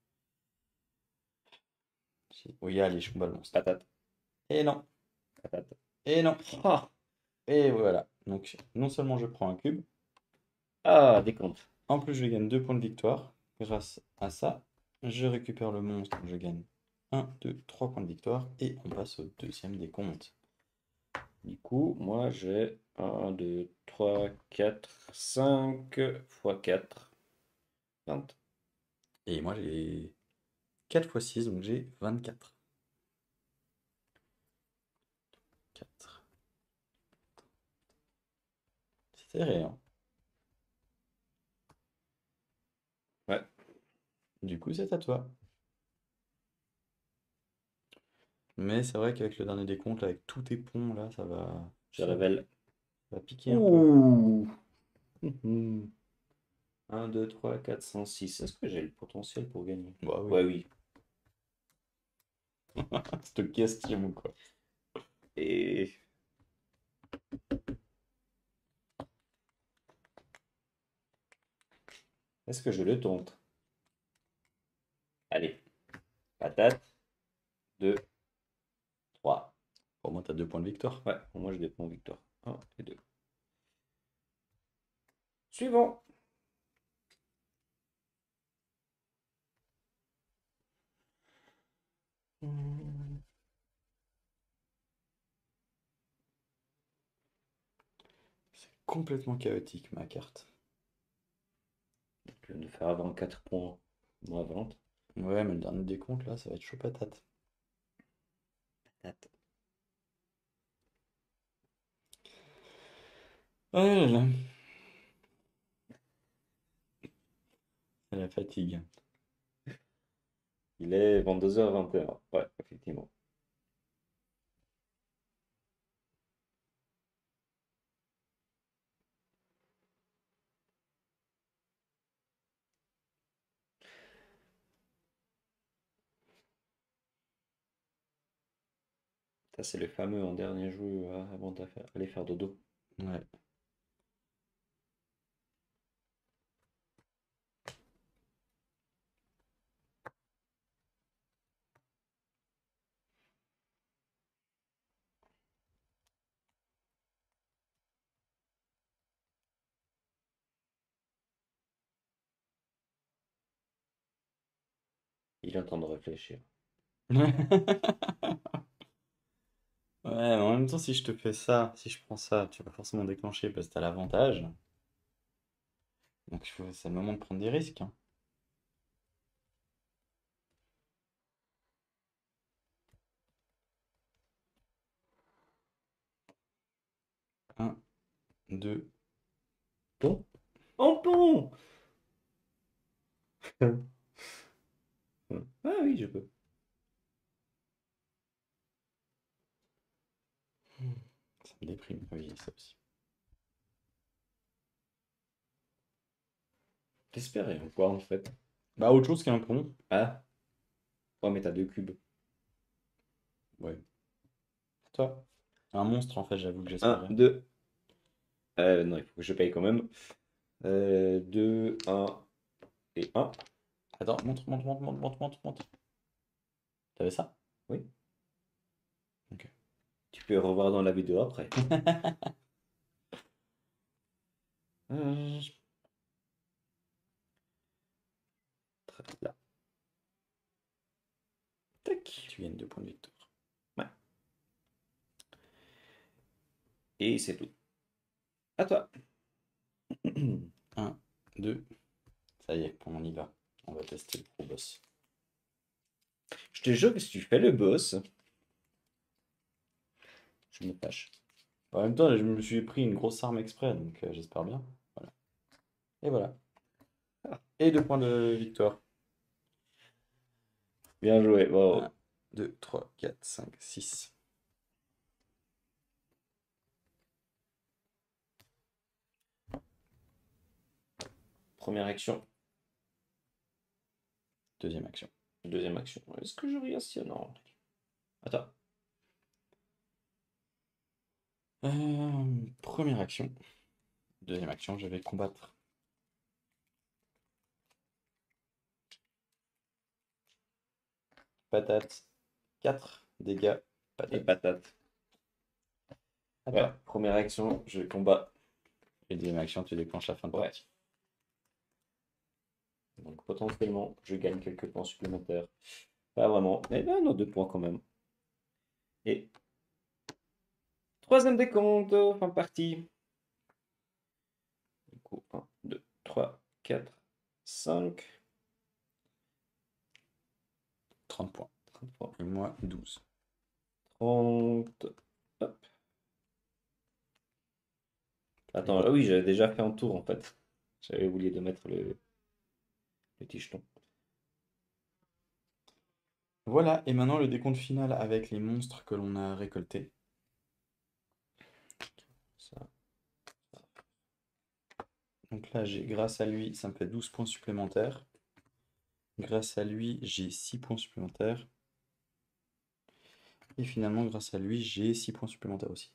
Si. Oui, allez, je combats le monstre. Patate, Et non. patate. Et non. Ah, Et voilà. Donc, non seulement je prends un cube, ah, décompte. en plus je gagne deux points de victoire. Grâce à ça, je récupère le monstre. Je gagne un, deux, trois points de victoire. Et on passe au deuxième décompte. Du coup, moi j'ai un, deux, trois, quatre, cinq fois quatre. vingt. Et moi j'ai quatre fois six, donc j'ai vingt-quatre. quatre. C'est serré, hein. Ouais, Du coup, c'est à toi. Mais c'est vrai qu'avec le dernier décompte, là, avec tous tes ponts, là, ça va, je ça révèle. va piquer un peu. Ouh! un, deux, trois, quatre, cinq, six. Est-ce que j'ai le potentiel pour gagner? Bah oui. Ouais, oui. Cette question, quoi. Et est-ce que je le tente? Allez, patate, deux, trois. Au moins, t'as deux points de victoire. Ouais, pour moi, je dépends victoire. un et deux. Suivant. Hmm. C'est complètement chaotique, ma carte. Je viens de faire vingt-quatre points, moins vingt. Ouais, mais le dernier décompte, là, ça va être chaud patate. Patate. Oh là là. C'est la fatigue. Il est vingt-deux heures vingt et un. Ouais, effectivement. Ça, c'est le fameux en dernier jeu euh, avant d'aller faire dodo. Ouais. Il est en train de réfléchir. Ouais, mais en même temps, si je te fais ça, si je prends ça, tu vas forcément déclencher parce que t'as l'avantage. Donc, il faut- c'est le moment de prendre des risques, hein. Un, deux. Bon. En bon. Ah oui, je peux. Ça me déprime. Oui, ça aussi. T'espérais ou quoi en fait? Bah, autre chose qu'un pont. Ah. Oh, mais t'as deux cubes. Ouais. Toi. Un monstre, en fait, j'avoue que un, j'espérais. deux. Euh, non, il faut que je paye quand même. Euh, deux, un et un. Attends, montre, montre, montre, montre, montre, montre, montre. T'avais ça? Oui. Ok. Tu peux revoir dans la vidéo après. Euh, Là. Tac. Tu gagnes deux points de victoire. Ouais. Et c'est tout. À toi. Un, deux. Ça y est, on y va. On va tester le pro boss. Je te jure que si tu fais le boss, je me fâche. En même temps, je me suis pris une grosse arme exprès, donc euh, j'espère bien. Voilà. Et voilà. Ah, Et deux points de victoire. bien joué. Un, Wow. deux, trois, quatre, cinq, six. Première action. Deuxième action. Deuxième action. Est-ce que je réussis? Non. Attends. Euh, première action. Deuxième action, je vais combattre. Patate. Quatre dégâts. Et Patate. patate. À Ouais. toi. Première action, je combat. Et deuxième action, tu déclenches la fin de Ouais. partie. Donc potentiellement, je gagne quelques points supplémentaires. Pas vraiment, mais ben, non, deux points quand même. Et troisième décompte, fin de partie. Du coup, un, deux, trois, quatre, cinq. trente points. trente points. Et moi, douze. trente. Hop. Attends, ah oui, j'avais déjà fait un tour en fait. J'avais oublié de mettre le, le petit jeton. Voilà, et maintenant le décompte final avec les monstres que l'on a récoltés. Ça. Donc là, j'ai grâce à lui, ça me fait douze points supplémentaires. Grâce à lui, j'ai six points supplémentaires. Et finalement, grâce à lui, j'ai six points supplémentaires aussi.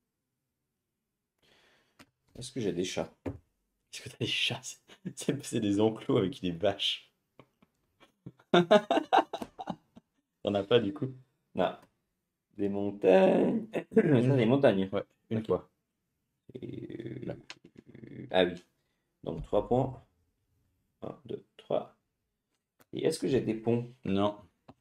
Est-ce que j'ai des chats? Est-ce que t'as des chats? C'est c'est des enclos avec des vaches. T'en as pas du coup? Non. Des montagnes. Ça, des montagnes. Ouais, une Ok. fois. Et, Là. euh, Ah oui. Donc trois points. un, deux, trois. Et est-ce que j'ai des ponts? Non.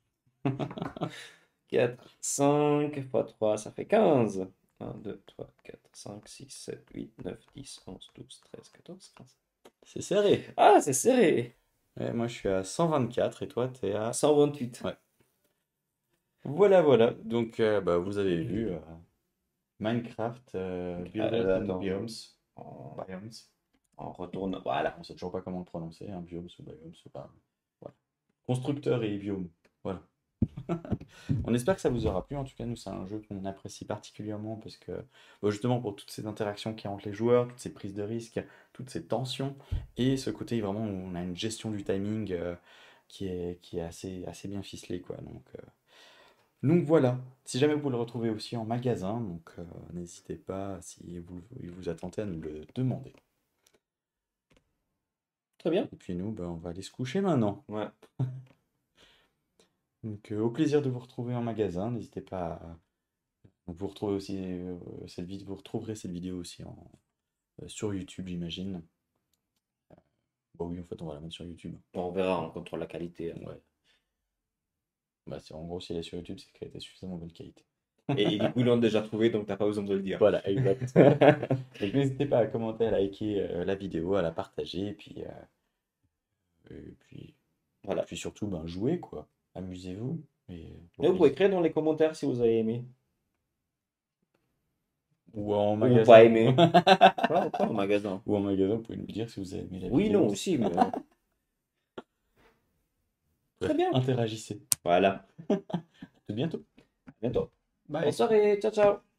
quatre, cinq fois trois, ça fait quinze. un, deux, trois, quatre, cinq, six, sept, huit, neuf, dix, onze, douze, treize, quatorze, quinze. C'est serré. Ah, c'est serré. Ouais, moi, je suis à cent vingt-quatre et toi, t'es à... cent vingt-huit. Ouais. Voilà, voilà. Donc, euh, bah, vous avez vu euh, Minecraft euh, Builders Euh, and attends. Biomes. On, Biomes. on retourne. Voilà. On sait toujours pas comment le prononcer, hein, Biomes ou Biomes ou pas. Voilà. Constructeur et biome. Voilà. On espère que ça vous aura plu. En tout cas, nous, c'est un jeu qu'on apprécie particulièrement parce que, bah, justement, pour toutes ces interactions qu'il y a entre les joueurs, toutes ces prises de risques, toutes ces tensions et ce côté vraiment où on a une gestion du timing euh, qui est, qui est assez, assez bien ficelée, quoi. Donc, euh, donc voilà. Si jamais vous le retrouvez aussi en magasin, donc euh, n'hésitez pas, si vous, il vous a tenté, à nous le demander. Très bien. Et puis nous, bah, on va aller se coucher maintenant. Ouais. Donc, euh, au plaisir de vous retrouver en magasin. N'hésitez pas à... Donc, vous retrouvez aussi euh, cette vidéo, vous retrouverez cette vidéo aussi en, euh, sur YouTube, j'imagine. Bon, oui, en fait, on va la mettre sur YouTube. On verra, on contrôle la qualité. hein. Ouais. Bah, c'est, en gros, si elle est sur YouTube, c'est qu'elle est de suffisamment bonne qualité. Et, et du coup, ils l'ont déjà trouvé, donc t'as pas besoin de le dire. Voilà, exact. Donc, n'hésitez pas à commenter, à liker euh, la vidéo, à la partager, et puis, euh, et puis, Voilà. puis surtout, ben, jouez, quoi. Amusez-vous. Et, Et vous pouvez écrire dans les commentaires si vous avez aimé. Ou en Ou magasin. pas aimé. Pas, pas au magasin. Ou en magasin, vous pouvez nous dire si vous avez aimé la Oui, vidéo. non, aussi, mais. Très bien. Interagissez. Voilà. À bientôt. À bientôt. Bye. Bonne soirée. Ciao, ciao.